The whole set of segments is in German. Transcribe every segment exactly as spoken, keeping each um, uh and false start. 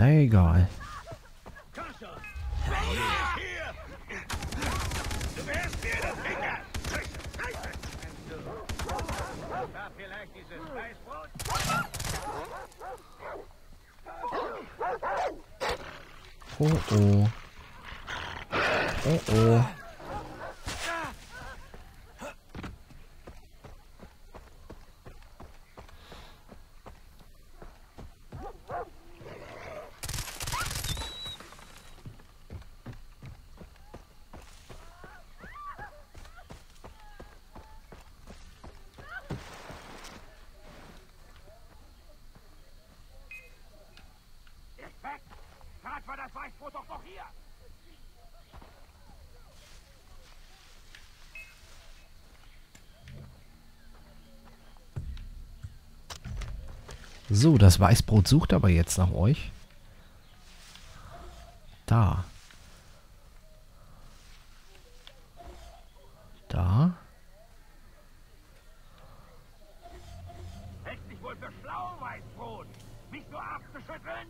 Na egal. Oh oh. Oh oh. War das Weißbrot doch noch hier! So, das Weißbrot sucht aber jetzt nach euch. Da. Da. Hält dich wohl für schlau, Weißbrot! Mich nur abzuschütteln!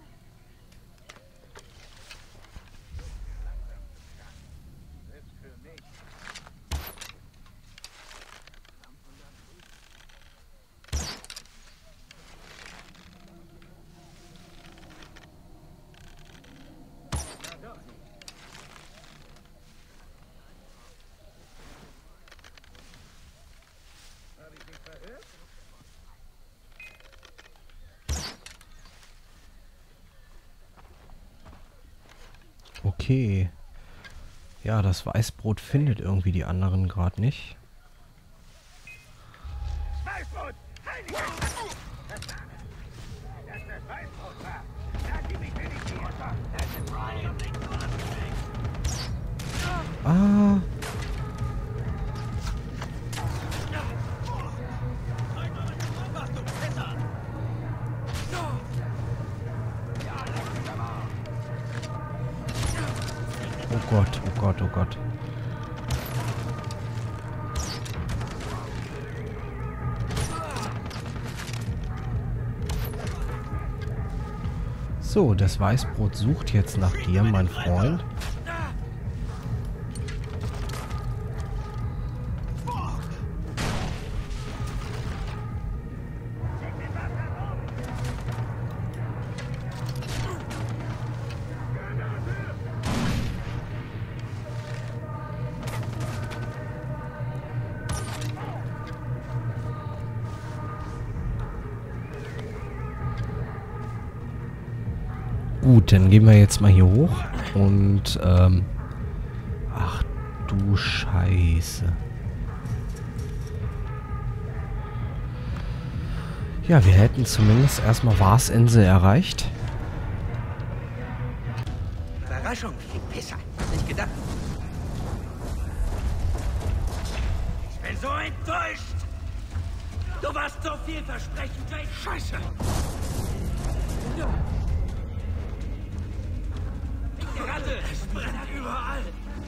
Okay. Ja, das Weißbrot findet irgendwie die anderen gerade nicht. Weißbrot! Heilige! Das ist Weißbrot war! Da gib ich mir nicht die Mutter! Das ist Brian! Ah. Oh Gott, oh Gott, oh Gott. So, das Weißbrot sucht jetzt nach dir, mein Freund. Gut, dann gehen wir jetzt mal hier hoch und, ähm... ach du Scheiße. Ja, wir hätten zumindest erstmal Warsinsel erreicht. Überraschung, Pisser. Nicht gedacht. Ich bin so enttäuscht. Du warst so vielversprechend, gleich Scheiße. Ja. Die Ratte, es brennt überall.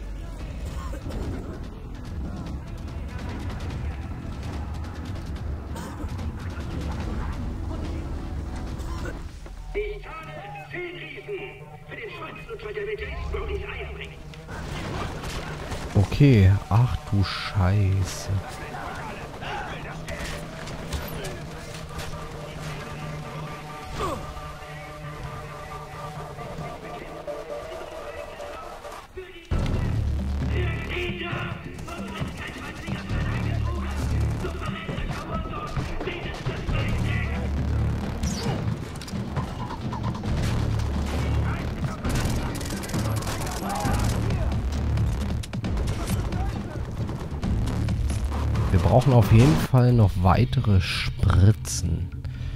Ich zahle zehn Riesen für den Schwanzunfall, der mit James Brodys Eier bringt. Okay, ach du Scheiße. Wir brauchen auf jeden Fall noch weitere Spritzen.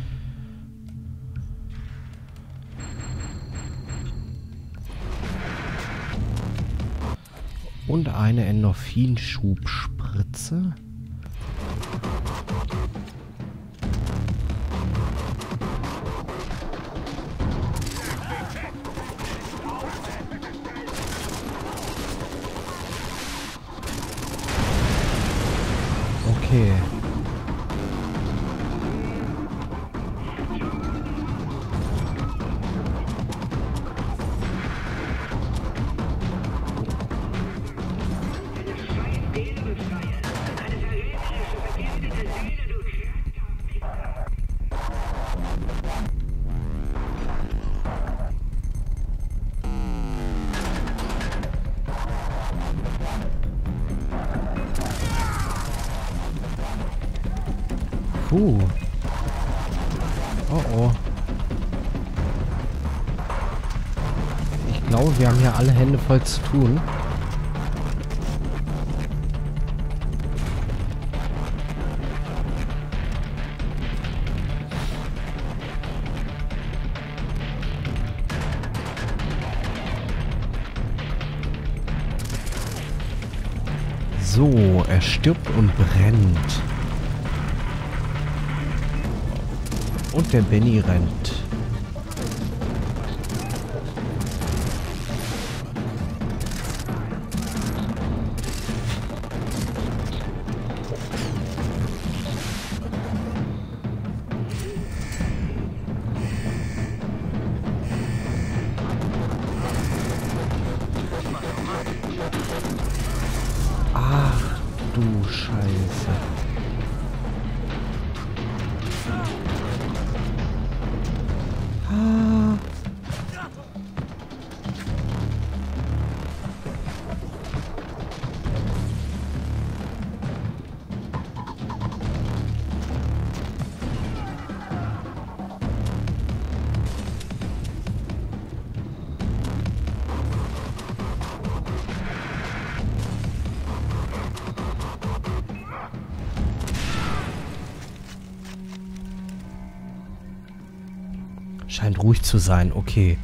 Und eine Endorphinschubspritze. Okay. Puh. Oh oh. Ich glaube, wir haben hier alle Hände voll zu tun. So, er stirbt und brennt. Und der Benny rennt. Ach du Scheiße. Ah. Scheint ruhig zu sein, okay.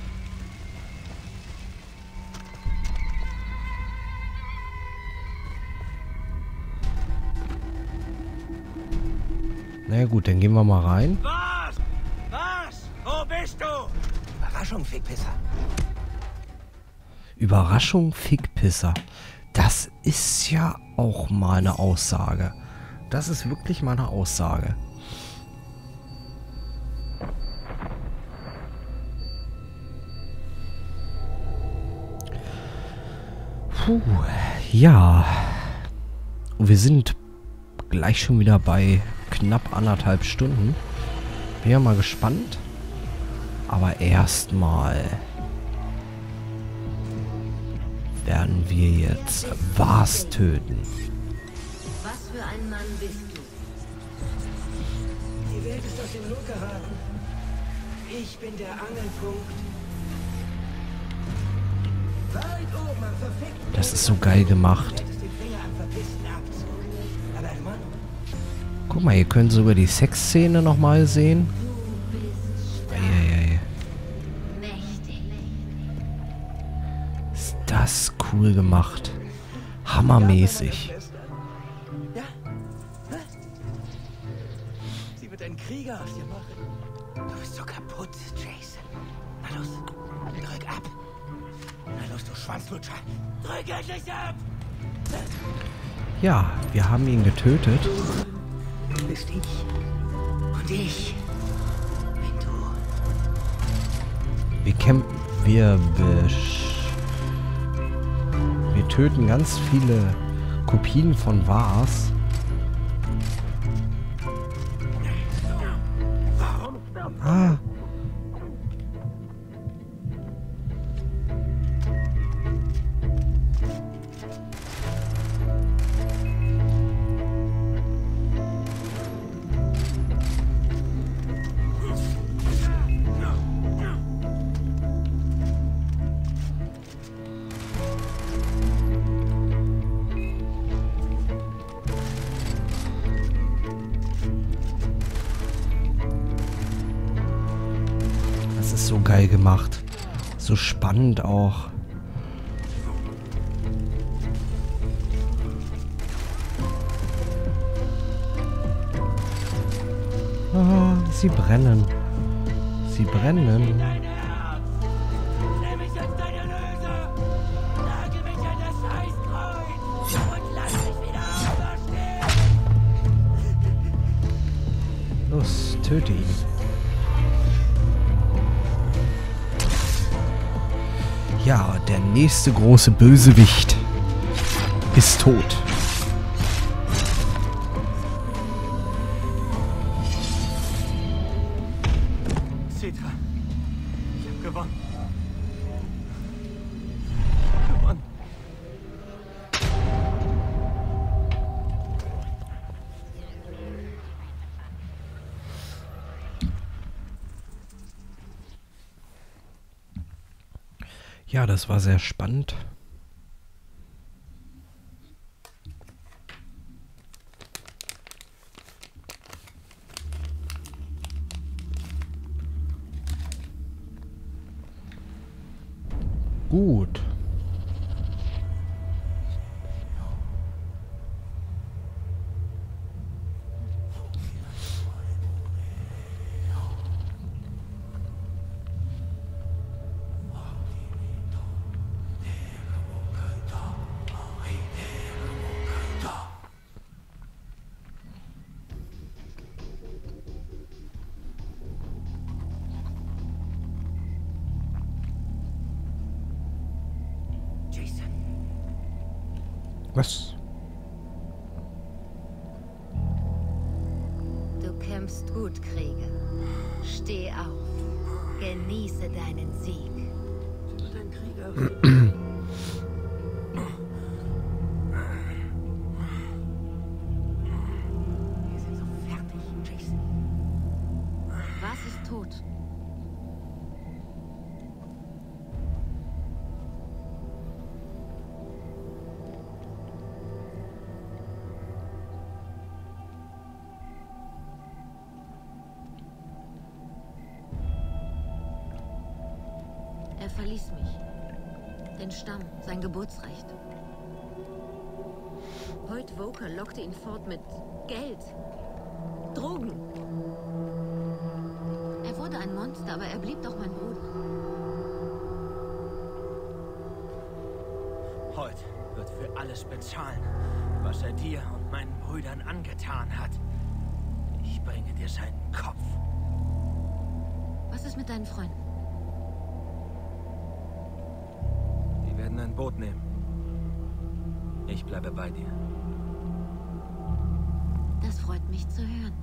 Na ja, gut, dann gehen wir mal rein. Was? Was? Wo bist du? Überraschung, Fickpisser. Überraschung, Fickpisser. Das ist ja auch mal eine Aussage. Das ist wirklich mal eine Aussage. Puh, ja. Und wir sind gleich schon wieder bei knapp anderthalb Stunden. Bin ja mal gespannt. Aber erstmal werden wir jetzt Vars töten. Was für ein Mann bist du? Die Welt ist aus dem Lot geraten. Ich bin der Angelpunkt. Weit oben am verfickten Das ist so geil gemacht. hättest den Finger am verpissten Abzug. Aber Hermano, Guck mal, ihr könnt sogar die Sexszene nochmal sehen. Du bist Eieiei. mächtig. Ist das cool gemacht. Hammermäßig. ja? Hä? Sie wird einen Krieger aus dir machen. Du bist so kaputt, Jason. Na los, drück ab. Na los, du Schwanzlutscher. Drück endlich ab! Ja, wir haben ihn getötet. Du bist ich. Und ich bin du. Wir kämpfen. Wir besch Wir töten ganz viele Kopien von Vars. Ah. Das ist so geil gemacht. So spannend auch. Ah, sie brennen. Sie brennen. Dein Herz! Nimm mich als deine Erlöser! Nagel mich an das Scheißkreuz! Und lass mich wieder auferstehen! Los, töte ihn. Ja, der nächste große Bösewicht ist tot. Citra, ich hab gewonnen. Gewonnen. Ja, das war sehr spannend. Gut. Jason, Was? Du kämpfst gut, Krieger. Steh auf. Genieße deinen Sieg. dein Krieger. Wir sind so fertig, Jason. Was ist tot? Er verließ mich. Den Stamm, sein Geburtsrecht. Hoyt Voker lockte ihn fort mit Geld, Drogen. Er wurde ein Monster, aber er blieb doch mein Bruder. Hoyt wird für alles bezahlen, was er dir und meinen Brüdern angetan hat. Ich bringe dir seinen Kopf. Was ist mit deinen Freunden? Die werden ein Boot nehmen. Ich bleibe bei dir. Das freut mich zu hören.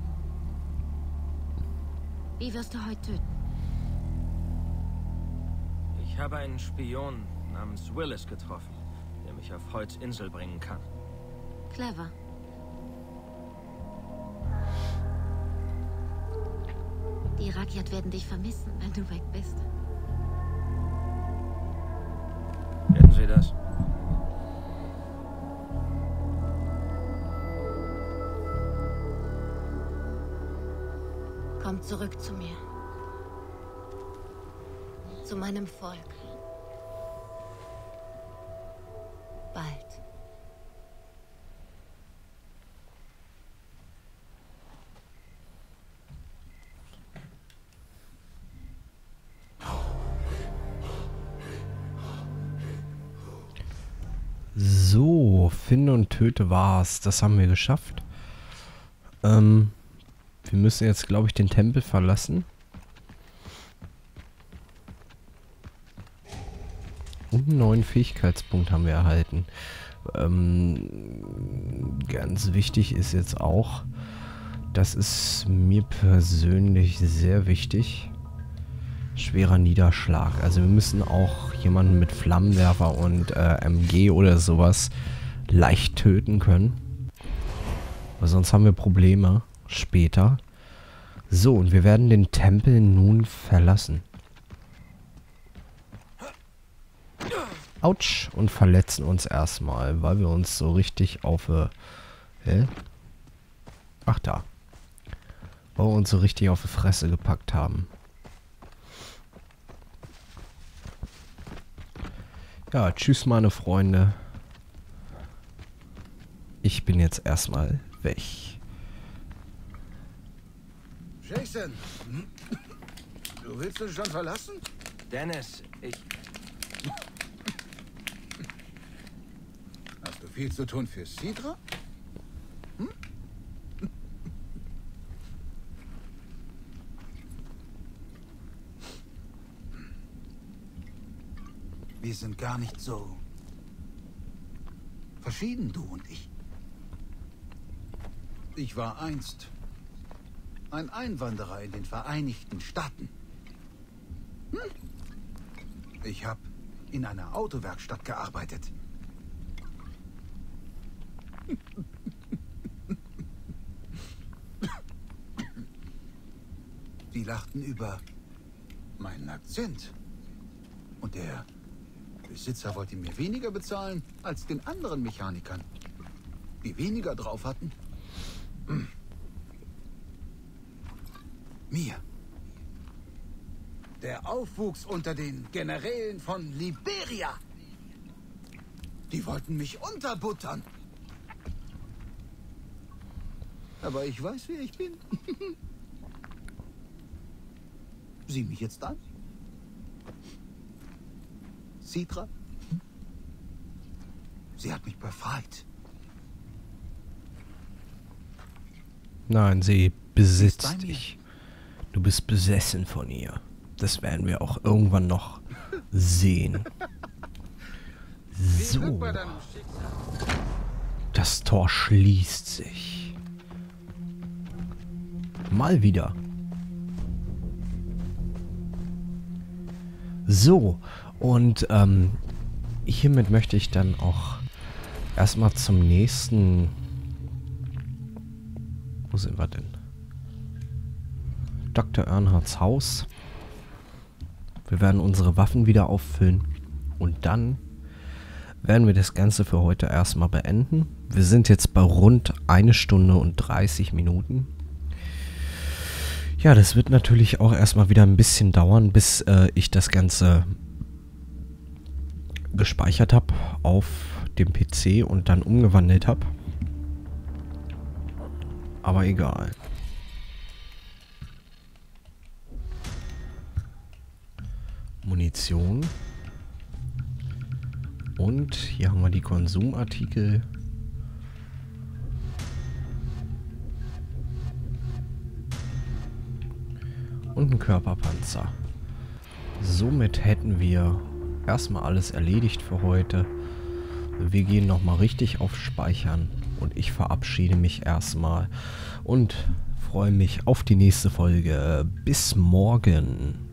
Wie wirst du heute töten? Ich habe einen Spion namens Willis getroffen, der mich auf Hoyts Insel bringen kann. Clever. Die Rakyat werden dich vermissen, wenn du weg bist. Werden sie das? Komm zurück zu mir. Zu meinem Volk. Bald. So, finde und töte war's. Das haben wir geschafft. Ähm, wir müssen jetzt, glaube ich, den Tempel verlassen. Und einen neuen Fähigkeitspunkt haben wir erhalten. Ähm, ganz wichtig ist jetzt auch, das ist mir persönlich sehr wichtig, schwerer Niederschlag. Also wir müssen auch jemanden mit Flammenwerfer und äh, M G oder sowas leicht töten können. Weil sonst haben wir Probleme später. So, und wir werden den Tempel nun verlassen. Autsch. Und verletzen uns erstmal, weil wir uns so richtig auf... Äh, hä? Ach da. Weil wir uns so richtig auf die Fresse gepackt haben. Ja, tschüss meine Freunde. Ich bin jetzt erstmal weg. Jason, du willst uns schon verlassen? Dennis, ich... Hast du viel zu tun für Sidra? Hm? Wir sind gar nicht so verschieden, du und ich. Ich war einst ein Einwanderer in den Vereinigten Staaten. Hm? Ich habe in einer Autowerkstatt gearbeitet. Die lachten über meinen Akzent. Und der Besitzer wollte mir weniger bezahlen als den anderen Mechanikern, die weniger drauf hatten. Hm. Mir. Der Aufwuchs unter den Generälen von Liberia. Die wollten mich unterbuttern. Aber ich weiß, wer ich bin. Sieh mich jetzt an. Citra. Sie hat mich befreit. Nein, sie besitzt dich. Du bist besessen von ihr. Das werden wir auch irgendwann noch sehen. So. Das Tor schließt sich. Mal wieder. So. Und ähm, hiermit möchte ich dann auch erstmal zum nächsten... Wo sind wir denn? Doktor Earnhardts Haus. Wir werden unsere Waffen wieder auffüllen. Und dann werden wir das Ganze für heute erstmal beenden. Wir sind jetzt bei rund eine Stunde und dreißig Minuten. Ja, das wird natürlich auch erstmal wieder ein bisschen dauern, bis äh, ich das Ganze gespeichert habe auf dem P C und dann umgewandelt habe. Aber egal. Munition. Und hier haben wir die Konsumartikel. Und einen Körperpanzer. Somit hätten wir erstmal alles erledigt für heute. Wir gehen nochmal richtig auf Speichern. Und ich verabschiede mich erstmal. Und freue mich auf die nächste Folge. Bis morgen.